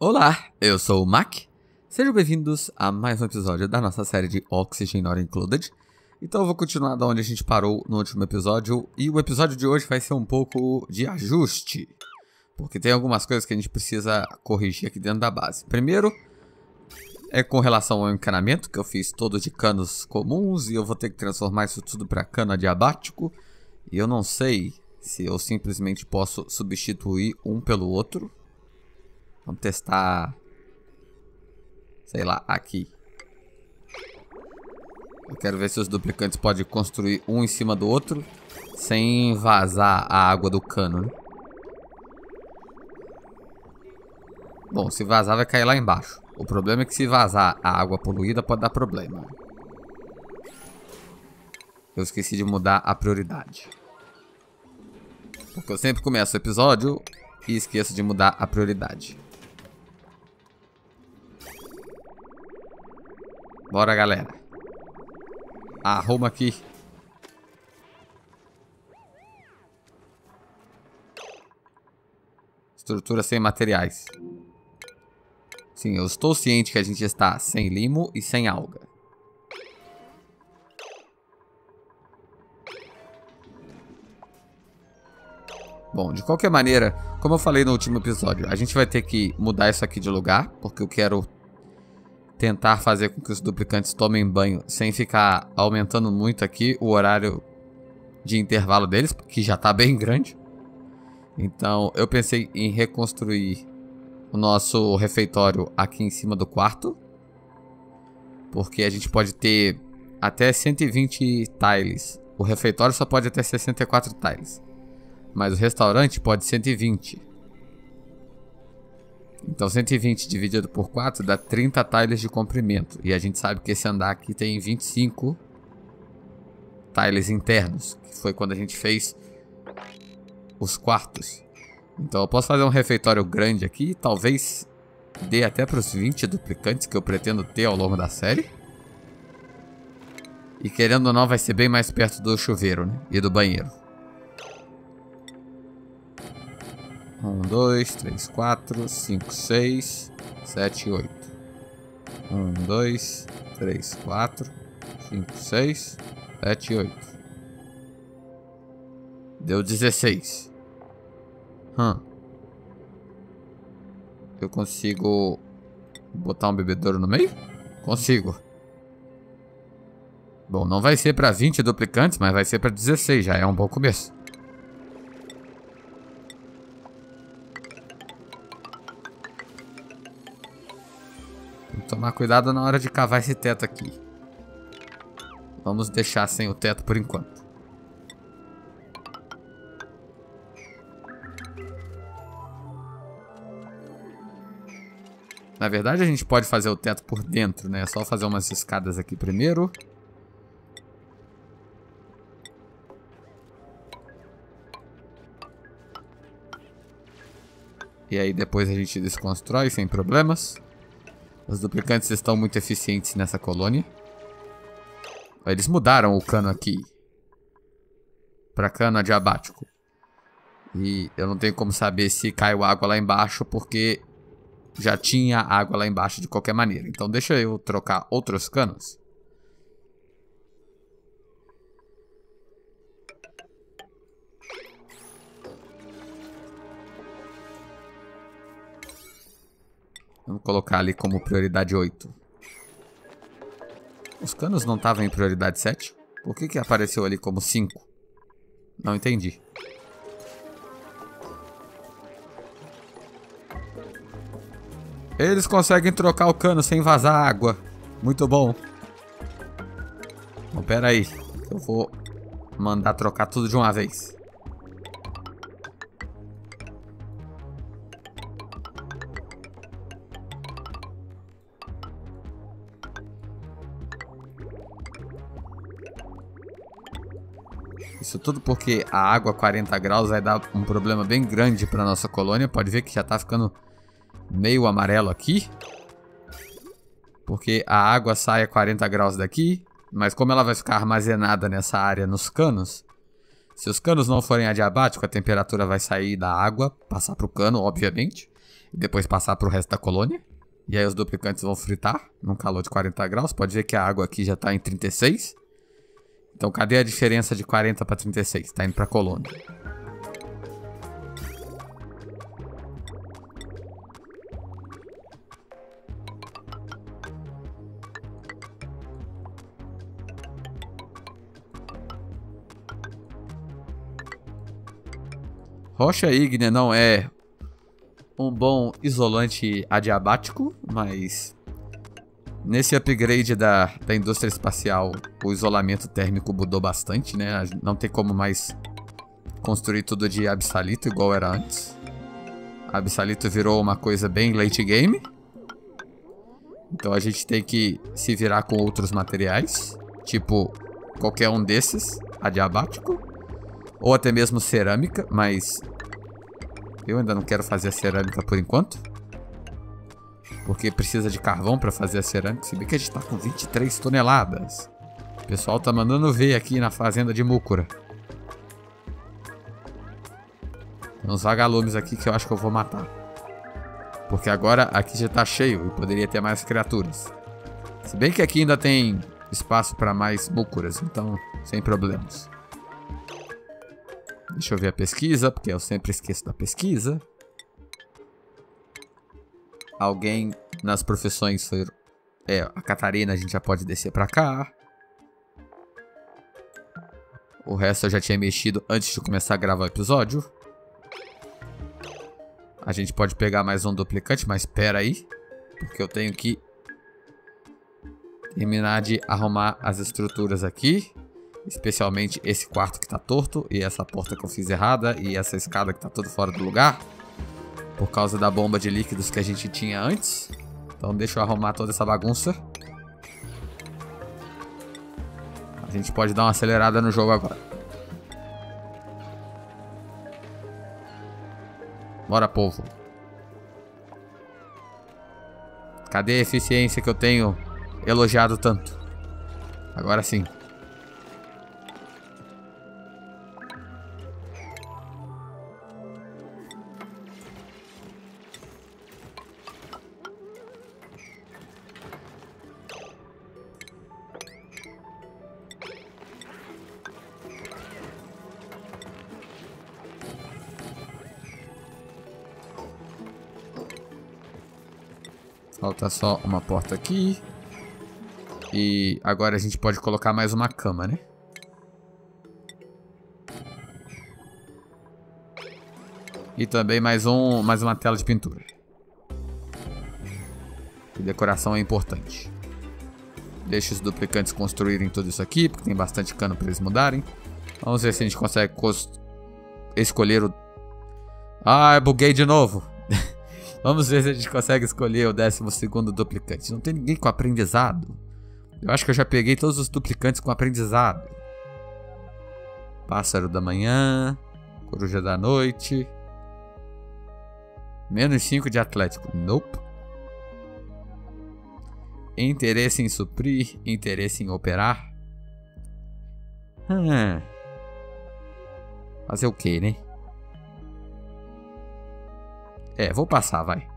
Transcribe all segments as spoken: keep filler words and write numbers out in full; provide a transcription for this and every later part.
Olá, eu sou o Mac. Sejam bem-vindos a mais um episódio da nossa série de Oxygen Not Included. Então eu vou continuar da onde a gente parou no último episódio. E o episódio de hoje vai ser um pouco de ajuste, porque tem algumas coisas que a gente precisa corrigir aqui dentro da base. Primeiro, é com relação ao encanamento, que eu fiz todo de canos comuns e eu vou ter que transformar isso tudo para cano adiabático. E eu não sei se eu simplesmente posso substituir um pelo outro. Vamos testar, sei lá, aqui. Eu quero ver se os duplicantes podem construir um em cima do outro sem vazar a água do cano, né? Bom, se vazar vai cair lá embaixo. O problema é que se vazar a água poluída pode dar problema. Eu esqueci de mudar a prioridade. Porque eu sempre começo o episódio e esqueço de mudar a prioridade. Bora, galera. Arruma aqui. Estrutura sem materiais. Sim, eu estou ciente que a gente está sem limo e sem alga. Bom, de qualquer maneira, como eu falei no último episódio, a gente vai ter que mudar isso aqui de lugar, porque eu quero tentar fazer com que os duplicantes tomem banho sem ficar aumentando muito aqui o horário de intervalo deles, que já está bem grande. Então eu pensei em reconstruir o nosso refeitório aqui em cima do quarto, porque a gente pode ter até cento e vinte tiles. O refeitório só pode ter sessenta e quatro tiles, mas o restaurante pode cento e vinte. Então cento e vinte dividido por quatro dá trinta tiles de comprimento. E a gente sabe que esse andar aqui tem vinte e cinco tiles internos, que foi quando a gente fez os quartos. Então eu posso fazer um refeitório grande aqui, talvez dê até para os vinte duplicantes que eu pretendo ter ao longo da série. E querendo ou não vai ser bem mais perto do chuveiro, né? E do banheiro. um, dois, três, quatro, cinco, seis, sete, oito. um, dois, três, quatro, cinco, seis, sete, oito. Deu dezesseis. Hum. Eu consigo botar um bebedouro no meio? Consigo. Bom, não vai ser para vinte duplicantes, mas vai ser para dezesseis. Já é um bom começo. Tem que tomar cuidado na hora de cavar esse teto aqui. Vamos deixar sem o teto por enquanto. Na verdade a gente pode fazer o teto por dentro, né? É só fazer umas escadas aqui primeiro. E aí depois a gente desconstrói sem problemas. Os duplicantes estão muito eficientes nessa colônia. Eles mudaram o cano aqui para cano adiabático. E eu não tenho como saber se caiu água lá embaixo, porque já tinha água lá embaixo de qualquer maneira. Então deixa eu trocar outros canos. Vamos colocar ali como prioridade oito. Os canos não estavam em prioridade sete? Por que que apareceu ali como cinco? Não entendi. Eles conseguem trocar o cano sem vazar água. Muito bom. Então, pera aí. Eu vou mandar trocar tudo de uma vez. Isso tudo porque a água a quarenta graus vai dar um problema bem grande para nossa colônia. Pode ver que já tá ficando meio amarelo aqui, porque a água sai a quarenta graus daqui, mas como ela vai ficar armazenada nessa área nos canos, se os canos não forem adiabáticos, a temperatura vai sair da água, passar para o cano, obviamente, e depois passar pro resto da colônia. E aí os duplicantes vão fritar num calor de quarenta graus. Pode ver que a água aqui já tá em trinta e seis. Então cadê a diferença de quarenta para trinta e seis? Tá indo pra colônia. Rocha ígnea não é um bom isolante adiabático, mas nesse upgrade da, da indústria espacial o isolamento térmico mudou bastante, né? Não tem como mais construir tudo de absalito igual era antes. Absalito virou uma coisa bem late game. Então a gente tem que se virar com outros materiais, tipo qualquer um desses, adiabático. Ou até mesmo cerâmica, mas eu ainda não quero fazer a cerâmica por enquanto. Porque precisa de carvão para fazer a cerâmica. Se bem que a gente tá com vinte e três toneladas. O pessoal tá mandando ver aqui na fazenda de Mucura. Tem uns vagalumes aqui que eu acho que eu vou matar. Porque agora aqui já tá cheio e poderia ter mais criaturas. Se bem que aqui ainda tem espaço para mais Mucuras, então sem problemas. Deixa eu ver a pesquisa, porque eu sempre esqueço da pesquisa. Alguém nas profissões foi... É, a Catarina a gente já pode descer pra cá. O resto eu já tinha mexido antes de começar a gravar o episódio. A gente pode pegar mais um duplicante, mas espera aí. Porque eu tenho que terminar de arrumar as estruturas aqui. Especialmente esse quarto que tá torto. E essa porta que eu fiz errada. E essa escada que tá toda fora do lugar. Por causa da bomba de líquidos que a gente tinha antes. Então deixa eu arrumar toda essa bagunça. A gente pode dar uma acelerada no jogo agora. Bora, povo. Cadê a eficiência que eu tenho elogiado tanto? Agora sim. Falta só uma porta aqui. E agora a gente pode colocar mais uma cama, né? E também mais, um, mais uma tela de pintura. E decoração é importante. Deixa os duplicantes construírem tudo isso aqui, porque tem bastante cano para eles mudarem. Vamos ver se a gente consegue escolher o... Ah, eu buguei de novo. Vamos ver se a gente consegue escolher o décimo segundo duplicante. Não tem ninguém com aprendizado. Eu acho que eu já peguei todos os duplicantes com aprendizado. Pássaro da manhã. Coruja da noite. Menos cinco de atlético. Nope. Interesse em suprir. Interesse em operar. Hum. Fazer o que, né? É, vou passar, vai.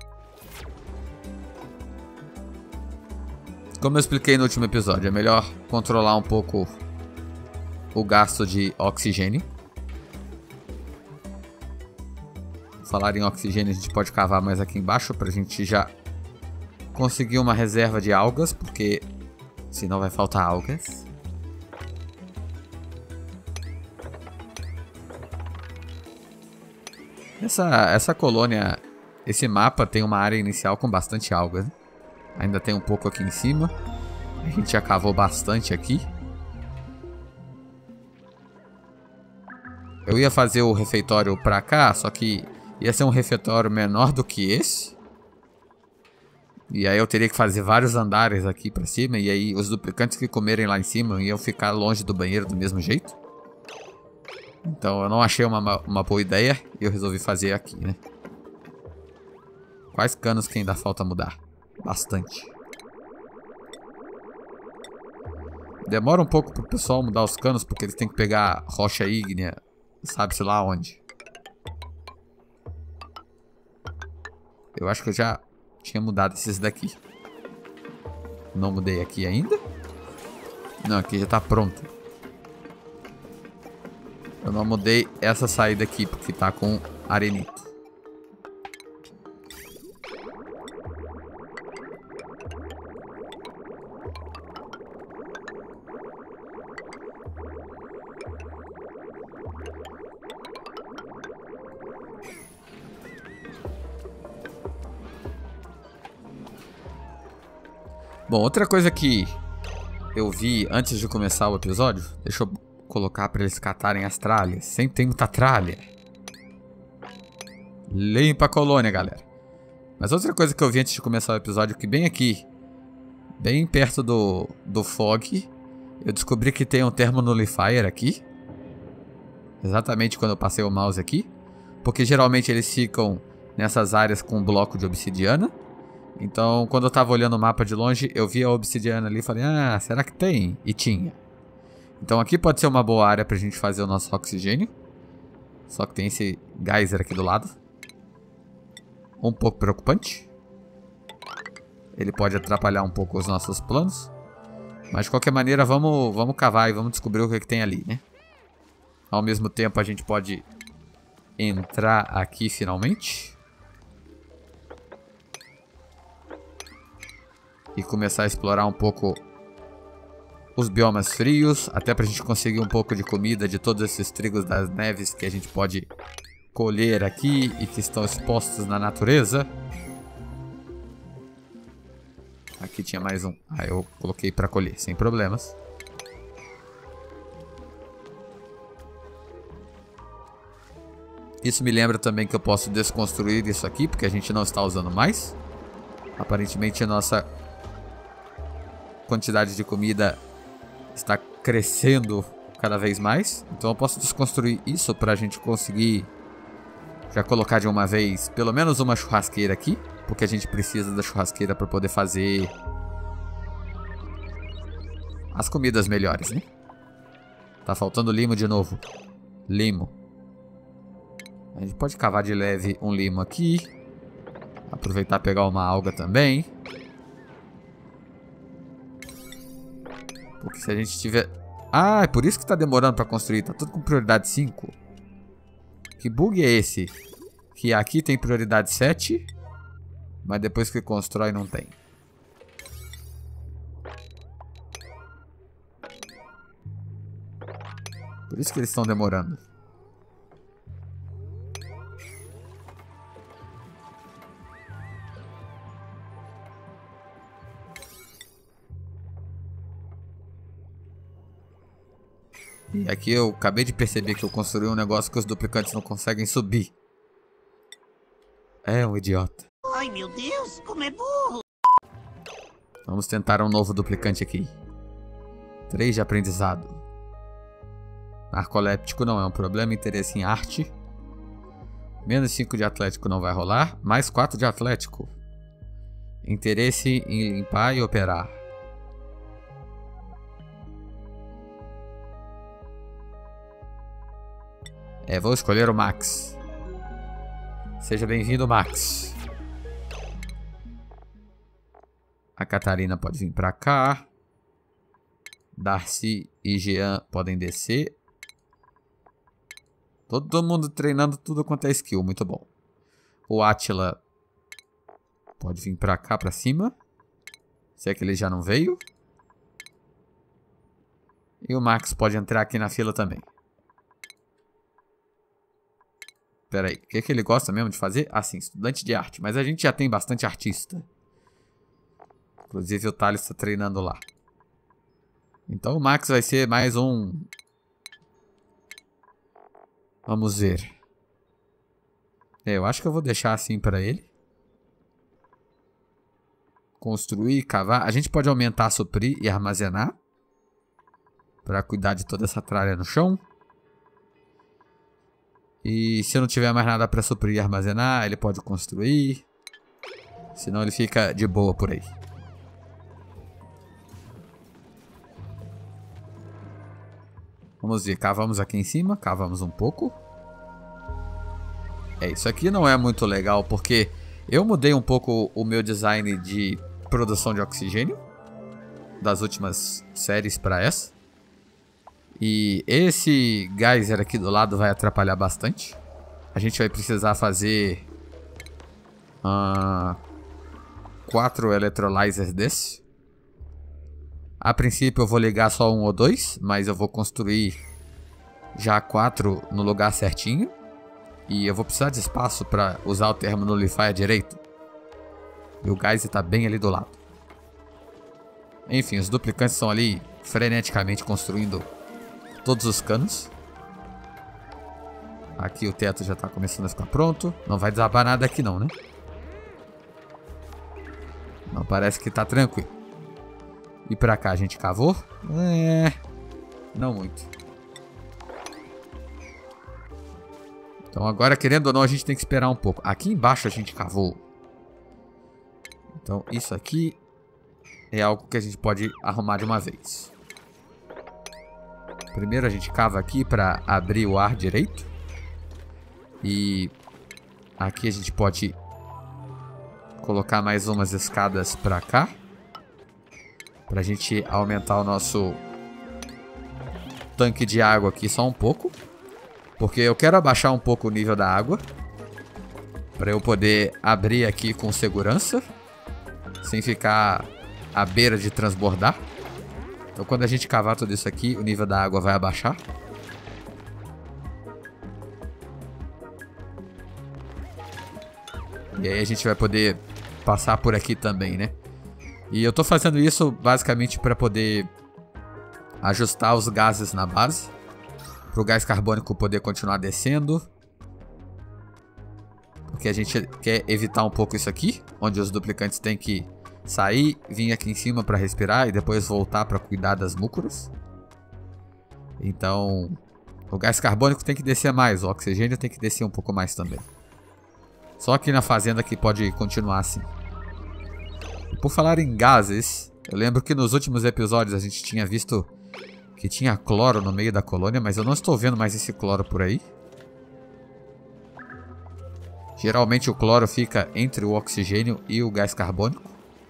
Como eu expliquei no último episódio, é melhor controlar um pouco o gasto de oxigênio. Falar em oxigênio, a gente pode cavar mais aqui embaixo pra gente já conseguir uma reserva de algas, porque senão vai faltar algas. Essa, essa colônia, esse mapa tem uma área inicial com bastante algas, né? Ainda tem um pouco aqui em cima. A gente já cavou bastante aqui. Eu ia fazer o refeitório pra cá, só que ia ser um refeitório menor do que esse. E aí eu teria que fazer vários andares aqui pra cima. E aí os duplicantes que comerem lá em cima iam ficar longe do banheiro do mesmo jeito. Então eu não achei uma, uma boa ideia e eu resolvi fazer aqui, né? Quais canos que ainda falta mudar? Bastante. Demora um pouco pro pessoal mudar os canos, porque eles têm que pegar rocha ígnea, sabe-se lá onde. Eu acho que eu já tinha mudado esses daqui. Não mudei aqui ainda. Não, aqui já tá pronto. Eu não mudei essa saída aqui, porque tá com arenito. Bom, outra coisa que eu vi antes de começar o episódio, deixa eu colocar pra eles catarem as tralhas. Sempre tem muita tralha. Limpa a colônia, galera. Mas outra coisa que eu vi antes de começar o episódio, que bem aqui, bem perto do, do fog, eu descobri que tem um thermonullifier aqui. Exatamente quando eu passei o mouse aqui. Porque geralmente eles ficam nessas áreas com um bloco de obsidiana. Então, quando eu tava olhando o mapa de longe, eu vi a obsidiana ali e falei, ah, será que tem? E tinha. Então aqui pode ser uma boa área pra gente fazer o nosso oxigênio. Só que tem esse geyser aqui do lado. Um pouco preocupante. Ele pode atrapalhar um pouco os nossos planos. Mas de qualquer maneira, vamos, vamos cavar e vamos descobrir o que, é que tem ali, né? Ao mesmo tempo, a gente pode entrar aqui finalmente. E começar a explorar um pouco os biomas frios, até pra gente conseguir um pouco de comida de todos esses trigos das neves que a gente pode colher aqui e que estão expostos na natureza. Aqui tinha mais um. Ah, eu coloquei pra colher, sem problemas. Isso me lembra também que eu posso desconstruir isso aqui, porque a gente não está usando mais. Aparentemente a nossa quantidade de comida está crescendo cada vez mais. Então eu posso desconstruir isso para a gente conseguir já colocar de uma vez pelo menos uma churrasqueira aqui. Porque a gente precisa da churrasqueira para poder fazer as comidas melhores, né? Tá faltando limo de novo. Limo. A gente pode cavar de leve um limo aqui. Aproveitar e pegar uma alga também. Porque se a gente tiver... Ah, é por isso que tá demorando pra construir. Tá tudo com prioridade cinco. Que bug é esse? Que aqui tem prioridade sete, mas depois que constrói não tem. Por isso que eles estão demorando. E aqui eu acabei de perceber que eu construí um negócio que os duplicantes não conseguem subir. É um idiota. Ai meu Deus, como é burro! Vamos tentar um novo duplicante aqui. três de aprendizado. Narcoléptico não é um problema. Interesse em arte. Menos cinco de atlético não vai rolar. Mais quatro de atlético. Interesse em limpar e operar. É, vou escolher o Max. Seja bem-vindo, Max. A Catarina pode vir pra cá. Darcy e Jean podem descer. Todo mundo treinando tudo quanto é skill, muito bom. O Átila pode vir pra cá, pra cima. Se é que ele já não veio. E o Max pode entrar aqui na fila também. Pera aí, o que, que ele gosta mesmo de fazer? Ah, sim, estudante de arte. Mas a gente já tem bastante artista. Inclusive o Thales está treinando lá. Então o Max vai ser mais um... Vamos ver. É, eu acho que eu vou deixar assim para ele. Construir, cavar. A gente pode aumentar, suprir e armazenar. Para cuidar de toda essa tralha no chão. E se eu não tiver mais nada para suprir e armazenar, ele pode construir. Senão ele fica de boa por aí. Vamos ver, cavamos aqui em cima, cavamos um pouco. É, isso aqui não é muito legal porque Eu mudei um pouco o meu design de produção de oxigênio das últimas séries para essa. E esse geyser aqui do lado vai atrapalhar bastante. A gente vai precisar fazer uh, quatro electrolyzers desse. A princípio eu vou ligar só um ou dois, mas eu vou construir já quatro no lugar certinho. E eu vou precisar de espaço para usar o termo Nullifier direito. E o geyser está bem ali do lado. Enfim, os duplicantes estão ali freneticamente construindo todos os canos. Aqui o teto já está começando a ficar pronto. Não vai desabar nada aqui não, né? Não, parece que está tranquilo. E pra cá a gente cavou? É... Não muito. Então agora, querendo ou não, a gente tem que esperar um pouco. Aqui embaixo a gente cavou. Então isso aqui é algo que a gente pode arrumar de uma vez. Primeiro a gente cava aqui para abrir o ar direito. E aqui a gente pode colocar mais umas escadas para cá. Para a gente aumentar o nosso tanque de água aqui só um pouco. Porque eu quero abaixar um pouco o nível da água. Para eu poder abrir aqui com segurança. Sem ficar à beira de transbordar. Então quando a gente cavar tudo isso aqui, o nível da água vai abaixar. E aí a gente vai poder passar por aqui também, né? E eu tô fazendo isso basicamente para poder ajustar os gases na base. Para o gás carbônico poder continuar descendo. Porque a gente quer evitar um pouco isso aqui. Onde os duplicantes têm que sair, vir aqui em cima para respirar e depois voltar para cuidar das múcoras. Então, o gás carbônico tem que descer mais. O oxigênio tem que descer um pouco mais também. Só aqui na fazenda que pode continuar assim. E por falar em gases, eu lembro que nos últimos episódios a gente tinha visto que tinha cloro no meio da colônia, mas eu não estou vendo mais esse cloro por aí. Geralmente o cloro fica entre o oxigênio e o gás carbônico.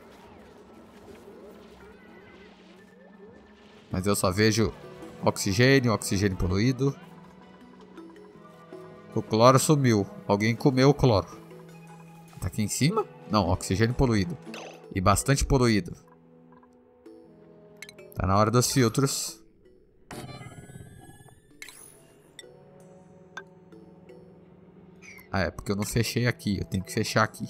Mas eu só vejo oxigênio, oxigênio poluído. O cloro sumiu. Alguém comeu o cloro. Tá aqui em cima? Não, oxigênio poluído. E bastante poluído. Tá na hora dos filtros. Ah, é porque eu não fechei aqui. Eu tenho que fechar aqui.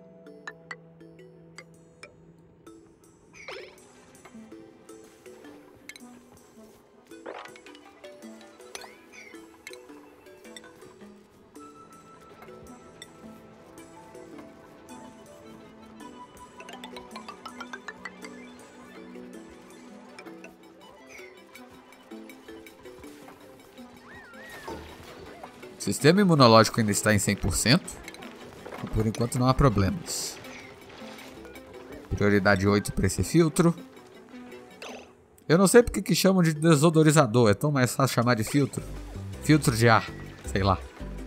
O sistema imunológico ainda está em cem por cento. Por enquanto não há problemas. Prioridade oito para esse filtro. Eu não sei porque que chamam de desodorizador. É tão mais fácil chamar de filtro. Filtro de ar. Sei lá.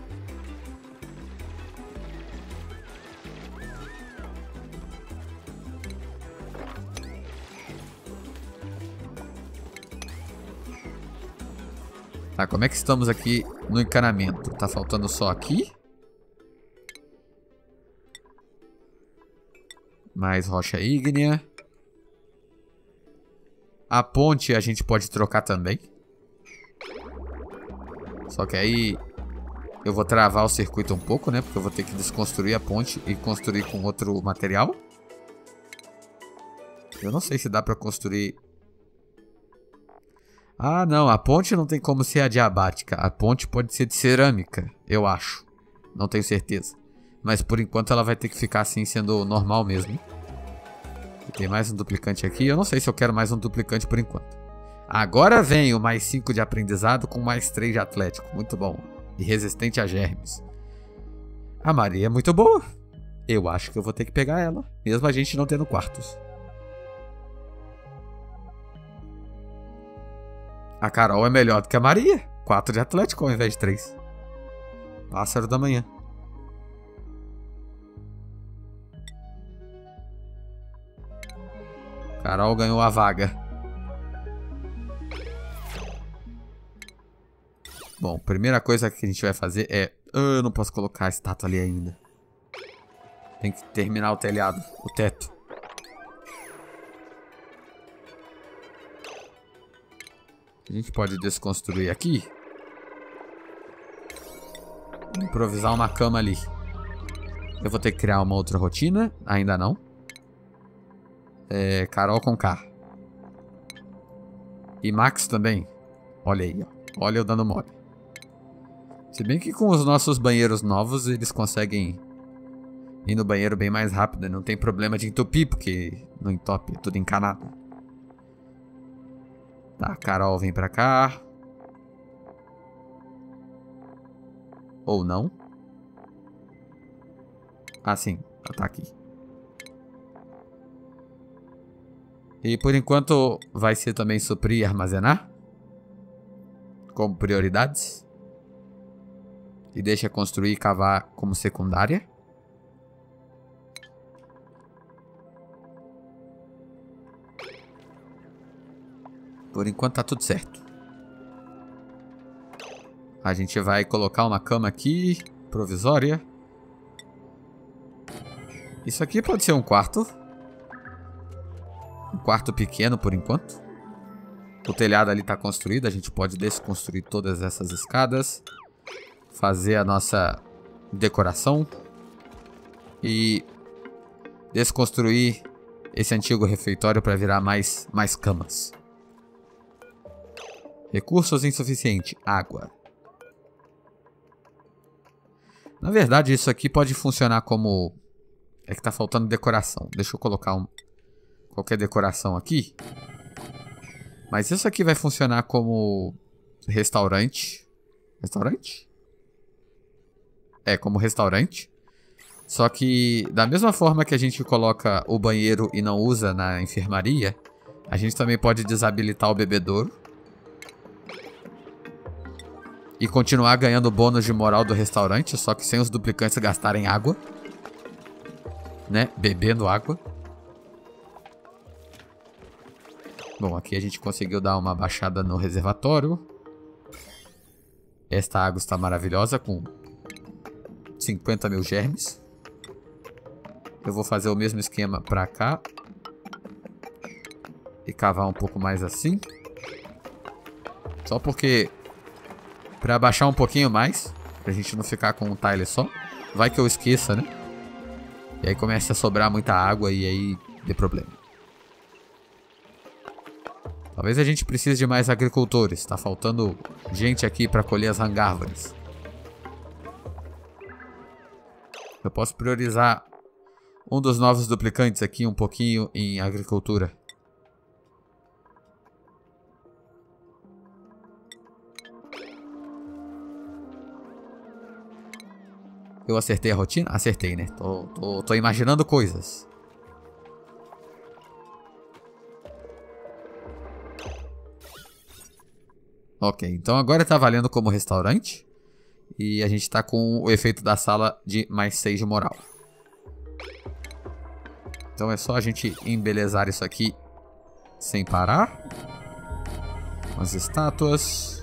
Tá, como é que estamos aqui no encanamento? Tá faltando só aqui. Mais rocha ígnea. A ponte a gente pode trocar também. Só que aí eu vou travar o circuito um pouco, né? Porque eu vou ter que desconstruir a ponte e construir com outro material. Eu não sei se dá pra construir... Ah, não. A ponte não tem como ser adiabática. A ponte pode ser de cerâmica, eu acho. Não tenho certeza. Mas por enquanto ela vai ter que ficar assim, sendo normal mesmo. E tem mais um duplicante aqui. Eu não sei se eu quero mais um duplicante por enquanto. Agora vem o mais cinco de aprendizado com mais três de atlético. Muito bom. E resistente a germes. A Maria é muito boa. Eu acho que eu vou ter que pegar ela. Mesmo a gente não tendo quartos. A Carol é melhor do que a Maria. quatro de atlético ao invés de três. Pássaro da manhã. Carol ganhou a vaga. Bom, primeira coisa que a gente vai fazer é... Oh, eu não posso colocar a estátua ali ainda. Tem que terminar o telhado, o teto. A gente pode desconstruir aqui. Improvisar uma cama ali. Eu vou ter que criar uma outra rotina. Ainda não. É, Carol com K. E Max também. Olha aí, ó. Olha eu dando mole. Se bem que com os nossos banheiros novos, eles conseguem ir no banheiro bem mais rápido. Não tem problema de entupir, porque não entope, é tudo encanado. Tá, Carol vem pra cá. Ou não. Ah, sim. Ela tá aqui. E por enquanto vai ser também suprir e armazenar. Como prioridades. E deixa construir e cavar como secundária. Por enquanto tá tudo certo. A gente vai colocar uma cama aqui, provisória. Isso aqui pode ser um quarto. Um quarto pequeno por enquanto. O telhado ali tá construído, a gente pode desconstruir todas essas escadas. Fazer a nossa decoração. E desconstruir esse antigo refeitório para virar mais, mais camas. Recursos insuficientes. Água. Na verdade, isso aqui pode funcionar como... É que tá faltando decoração. Deixa eu colocar um... qualquer decoração aqui. Mas isso aqui vai funcionar como... restaurante. Restaurante? É, como restaurante. Só que, da mesma forma que a gente coloca o banheiro e não usa na enfermaria, a gente também pode desabilitar o bebedouro. E continuar ganhando bônus de moral do restaurante, só que sem os duplicantes gastarem água. Né? Bebendo água. Bom, aqui a gente conseguiu dar uma baixada no reservatório. Esta água está maravilhosa, com cinquenta mil germes. Eu vou fazer o mesmo esquema pra cá. E cavar um pouco mais assim. Só porque... Pra baixar um pouquinho mais. Pra gente não ficar com um tile só. Vai que eu esqueça, né? E aí começa a sobrar muita água e aí dê problema. Talvez a gente precise de mais agricultores. Tá faltando gente aqui pra colher as hangárvores. Eu posso priorizar um dos novos duplicantes aqui um pouquinho em agricultura. Eu acertei a rotina? Acertei, né? Tô, tô, tô imaginando coisas. Ok, então agora tá valendo como restaurante. E a gente tá com o efeito da sala de mais seis de moral. Então é só a gente embelezar isso aqui sem parar. Umas estátuas.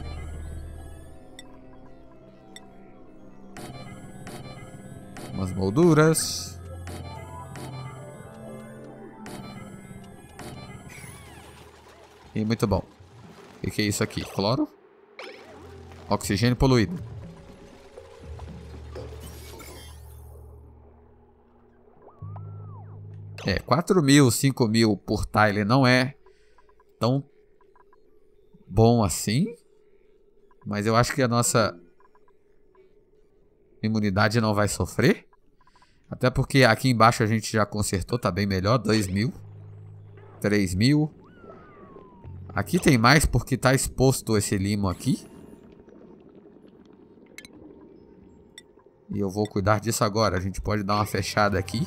Umas molduras. E muito bom. O que é isso aqui? Cloro? Oxigênio poluído. É, quatro mil, cinco mil por tile não é tão bom assim. Mas eu acho que a nossa imunidade não vai sofrer. Até porque aqui embaixo a gente já consertou, tá bem melhor. dois mil. três mil. Aqui tem mais porque tá exposto esse limo aqui. E eu vou cuidar disso agora. A gente pode dar uma fechada aqui.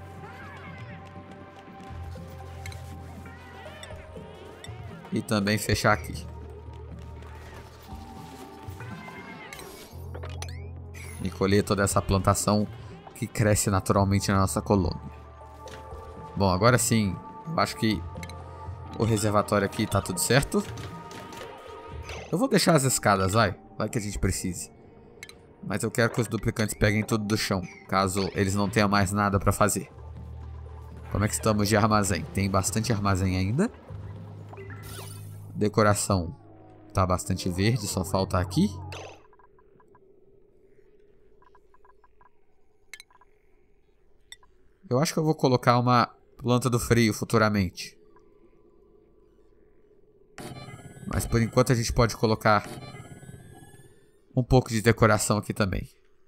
E também fechar aqui. E colher toda essa plantação que cresce naturalmente na nossa colônia. Bom, agora sim Eu acho que o reservatório aqui tá tudo certo. Eu vou deixar as escadas, vai. Vai que a gente precise. Mas eu quero que os duplicantes peguem tudo do chão, caso eles não tenham mais nada pra fazer. Como é que estamos de armazém? Tem bastante armazém ainda. Decoração tá bastante verde, só falta aqui. Eu acho que eu vou colocar uma planta do frio futuramente. Mas por enquanto a gente pode colocar um pouco de decoração aqui também.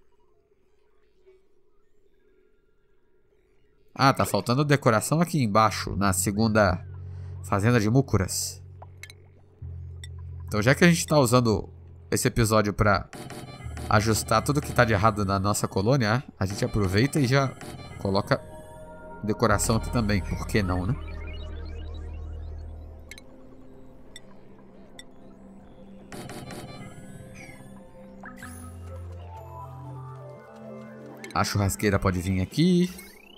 Ah, tá faltando decoração aqui embaixo, na segunda fazenda de Mucuras. Então já que a gente tá usando esse episódio pra ajustar tudo que tá de errado na nossa colônia, a gente aproveita e já coloca decoração aqui também. Por que não, né? A churrasqueira pode vir aqui.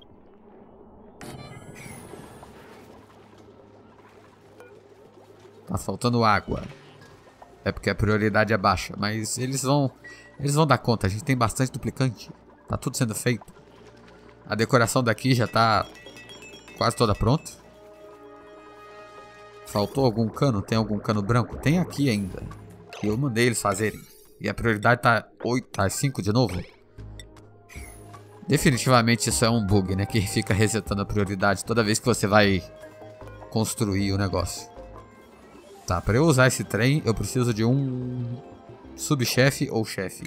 Tá faltando água. É porque a prioridade é baixa. Mas eles vão... Eles vão dar conta. A gente tem bastante duplicante. Tá tudo sendo feito. A decoração daqui já tá quase toda pronta. Faltou algum cano? Tem algum cano branco? Tem aqui ainda. E eu mandei eles fazerem. E a prioridade tá oito, tá cinco de novo. Definitivamente isso é um bug, né? Que fica resetando a prioridade toda vez que você vai construir o negócio. Tá, para eu usar esse trem, eu preciso de um subchefe ou chefe.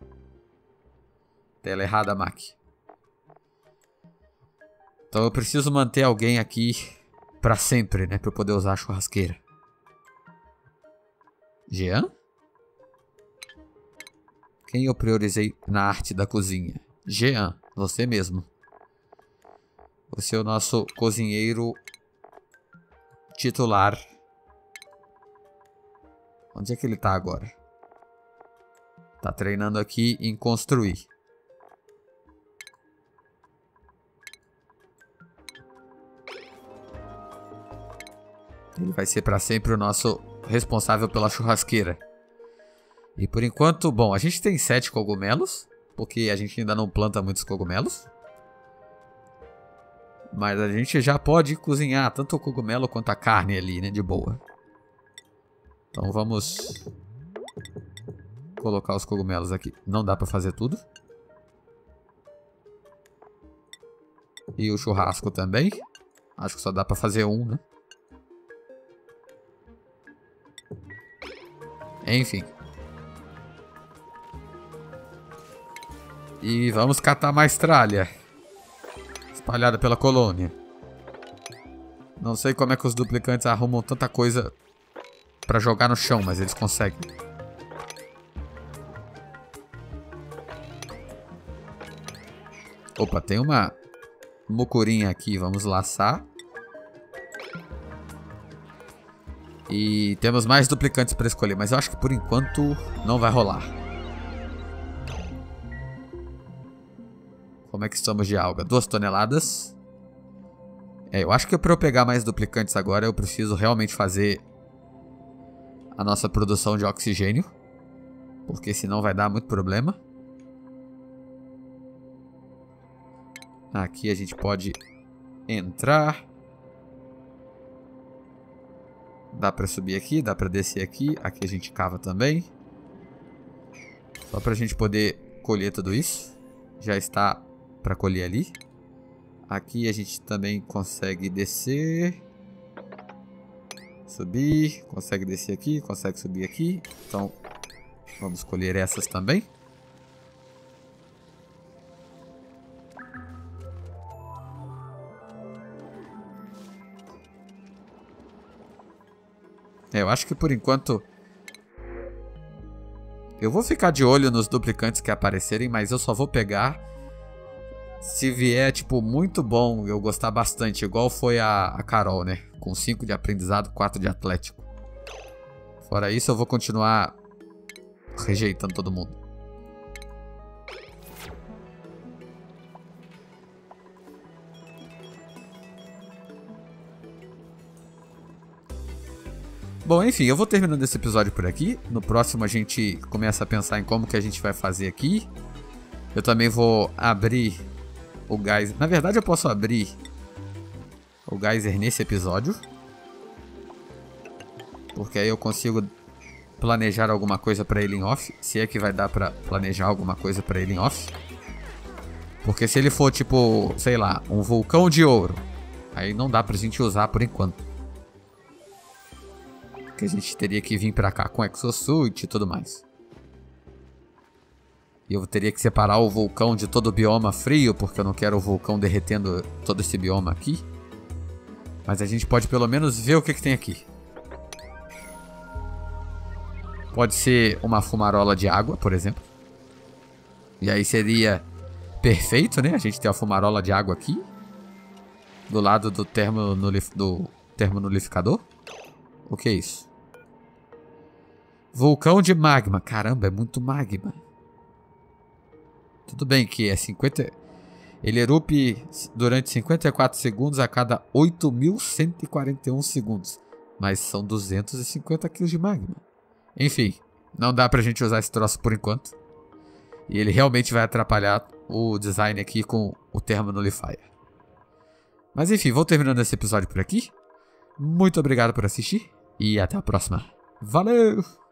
Tela errada, Mac. Então eu preciso manter alguém aqui pra sempre, né? Pra eu poder usar a churrasqueira. Jean? Quem eu priorizei na arte da cozinha? Jean, você mesmo. Você é o nosso cozinheiro titular. Onde é que ele tá agora? Tá treinando aqui em construir. Ele vai ser pra sempre o nosso responsável pela churrasqueira. E por enquanto, bom, a gente tem sete cogumelos, porque a gente ainda não planta muitos cogumelos. Mas a gente já pode cozinhar tanto o cogumelo quanto a carne ali, né, de boa. Então vamos colocar os cogumelos aqui. Não dá pra fazer tudo. E o churrasco também. Acho que só dá pra fazer um, né? Enfim. E vamos catar mais tralha espalhada pela colônia. Não sei como é que os duplicantes arrumam tanta coisa pra jogar no chão, mas eles conseguem. Opa, tem uma mucurinha aqui. Vamos laçar. E temos mais duplicantes para escolher, mas eu acho que por enquanto não vai rolar. Como é que estamos de alga? Duas toneladas. É, eu acho que para eu pegar mais duplicantes agora eu preciso realmente fazer a nossa produção de oxigênio, porque senão vai dar muito problema. Aqui a gente pode entrar. Dá pra subir aqui, dá pra descer aqui. Aqui a gente cava também. Só pra gente poder colher tudo isso. Já está pra colher ali. Aqui a gente também consegue descer. Subir. Consegue descer aqui, consegue subir aqui. Então, vamos colher essas também. É, eu acho que por enquanto eu vou ficar de olho nos duplicantes que aparecerem, mas eu só vou pegar se vier, tipo, muito bom, eu gostar bastante, igual foi a, a Carol, né? Com cinco de aprendizado, quatro de atlético. Fora isso, eu vou continuar rejeitando todo mundo. Bom, enfim, eu vou terminando esse episódio por aqui. No próximo a gente começa a pensar em como que a gente vai fazer aqui. Eu também vou abrir o geyser. Na verdade eu posso abrir o geyser nesse episódio, porque aí eu consigo planejar alguma coisa pra ele em off. Se é que vai dar pra planejar alguma coisa pra ele em off. Porque se ele for tipo, sei lá, um vulcão de ouro, aí não dá pra gente usar por enquanto. Porque a gente teria que vir pra cá com exosuit e tudo mais. E eu teria que separar o vulcão de todo o bioma frio, porque eu não quero o vulcão derretendo todo esse bioma aqui. Mas a gente pode pelo menos ver o que, que tem aqui. Pode ser uma fumarola de água, por exemplo. E aí seria perfeito, né? A gente ter a fumarola de água aqui. Do lado do, termonulif do termonulificador. O que é isso? Vulcão de magma. Caramba, é muito magma. Tudo bem que é cinquenta... Ele erupte durante cinquenta e quatro segundos a cada oito mil cento e quarenta e um segundos. Mas são duzentos e cinquenta quilos de magma. Enfim, não dá pra gente usar esse troço por enquanto. E ele realmente vai atrapalhar o design aqui com o Thermonulifier. Mas enfim, vou terminando esse episódio por aqui. Muito obrigado por assistir e até a próxima. Valeu!